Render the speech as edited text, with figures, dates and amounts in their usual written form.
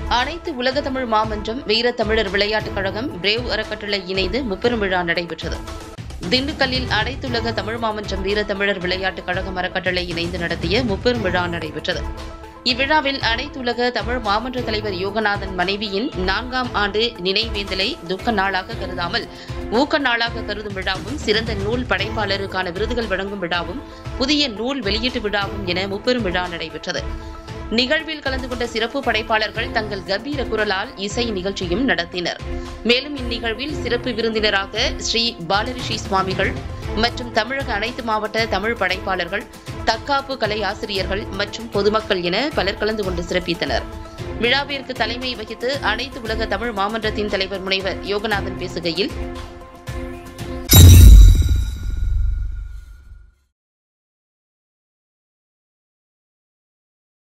அனைத்து உலக தமிழ் மாமன்றம், வீரத்தமிழர் விளையாட்டுக் கழகம், பிரேவ் அறக்கட்டளை இணைந்து முப்பெரும் விழா நடைபெற்றது. திண்டுக்கல்லில் அனைத்துலக தமிழ் மாமன்றம், வீரத்தமிழர் விளையாட்டுக் கழகம் அறக்கட்டளை இணைந்து நடத்திய முப்பெரும் விழா நடைபெற்றது. இவ்விழாவில் அனைத்துலக தமிழ் மாமன்ற தலைவர் யோகநாதன் மனைவியின் 4ஆம் ஆண்டு நினைவேந்தலை துக்க நாளாக கருதாமல் ஊக்க நாளாக கருதும் விழாவும், சிறந்த நூல் படைப்பாளருக்கான விருதுகள் வழங்கும் விழாவும், புதிய நூல் வெளியீட்டு விழாவும் என முப்பெரும் விழா நடைபெற்றது. நிகழ்வில் கலந்து கொண்ட சிறப்பு படைப்பாளர்கள் தங்கள் கம்பீர குரலால் இசை நிகழ்ச்சியும் நடத்தினர். மேலும் இந்நிகழ்வில் சிறப்பு விருந்தினராக ஸ்ரீ பாலரிஷி சுவாமிகள் மற்றும் தமிழக அனைத்து மாவட்ட தமிழ் படைப்பாளர்கள், தற்காப்பு கலை ஆசிரியர்கள் மற்றும் பொதுமக்கள் என பலர் கலந்து கொண்டு சிறப்பித்தனர். விழாவிற்கு தலைமை வகித்து அனைத்து உலக தமிழ் மாமன்றத்தின் தலைவர் முனைவர் யோகநாதன் பேசுகையில்,